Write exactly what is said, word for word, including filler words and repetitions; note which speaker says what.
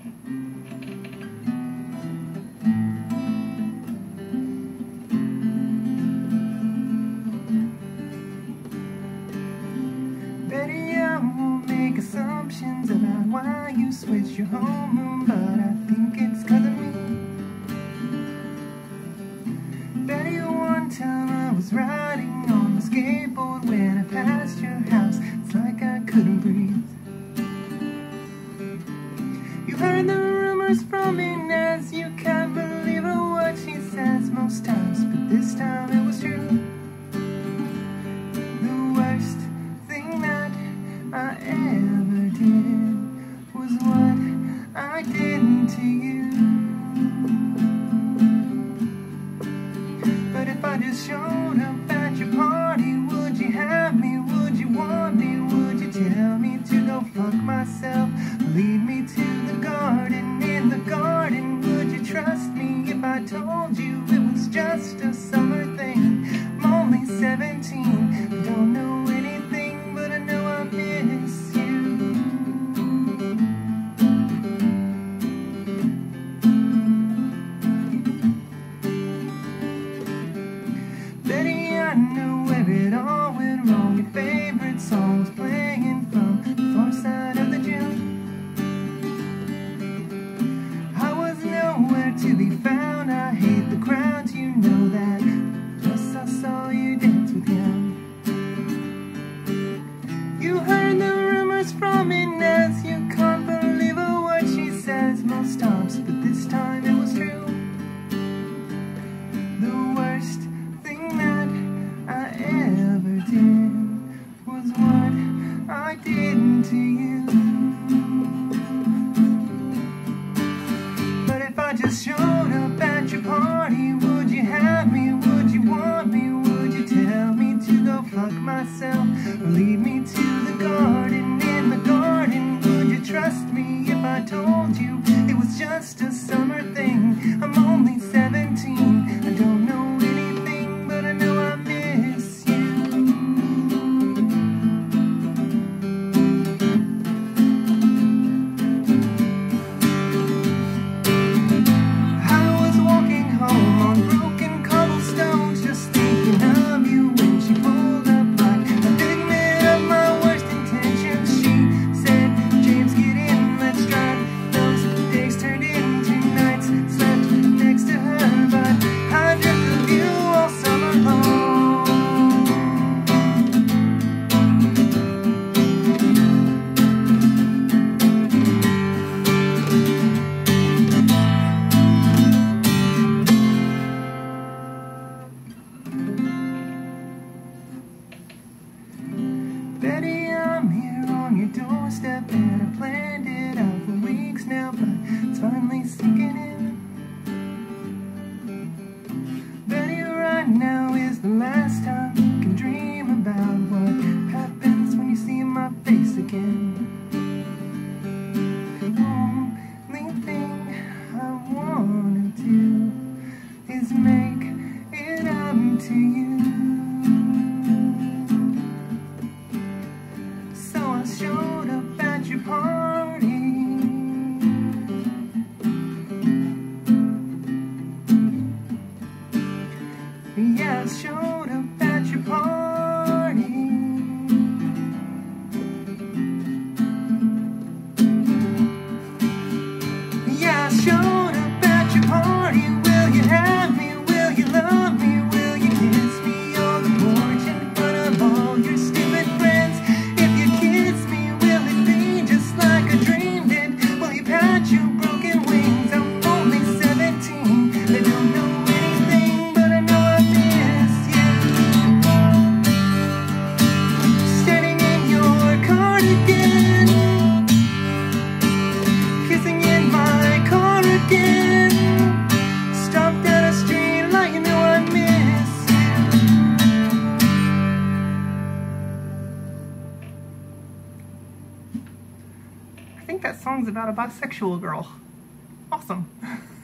Speaker 1: Betty, I won't make assumptions about why you switched your homeroom, but I think it's 'cause of me. Betty, one time I was riding on the skateboard when I passed your house. It's like I couldn't breathe. You heard the rumors from me, Naz. You can't believe what she says most times, but this time it was true. The worst thing that I ever did was what I did to you. But if I just showed up at your party, would you have me? Would you want me? Would you tell me to go fuck myself? Lead me to the garden, in the garden. Would you trust me if I told you it was just a summer thing? I'm only seventeen, I don't know anything, but I know I miss you. Betty, I know where it all went wrong. Your favorite song was playing from the far side of the gym. I was nowhere to be found. I hate the crowds, you know that. Plus I saw you dance with him. You heard the rumors from Inez. You can't believe what she says most times, but this time it was true. The worst thing that I ever did was what I did to you. But if I just showed up at your party, would you have me? Would you want me? Would you tell me to go fuck myself? Or lead me to the garden, in the garden? Would you trust me if I told you it was just a summer thing? I'm only seventeen, I don't know anything, but I know I miss you. I was walking home on broken cobblestones, just thinking of you when she pulled up like a figment of my worst intentions. She said, James, get in, let's drive. Those days turned into nights, slept next to her, but I dreamt of you all summer long. Betty, I'm here on your doorstep, and I planned it out for weeks now, but it's finally sinking in. Betty, right now is the last time you can dream about what happens when you see my face again. The only thing I wanna do is make it up to you. So I showed up at your party. Yeah, I showed up at your party. Yeah, I showed up at your party. Will you have me? Will you love me? Will you kiss me on the porch in front of all your stupid friends? If you kiss me, will it be just like I dreamed it? Will you pat your broken wings? I'm only seventeen, I don't know anything, but I know I miss you. Standing in your cardigan, kissing in my car again. Stopped down a street like you know I miss you. I think that song's about a bisexual girl. Awesome.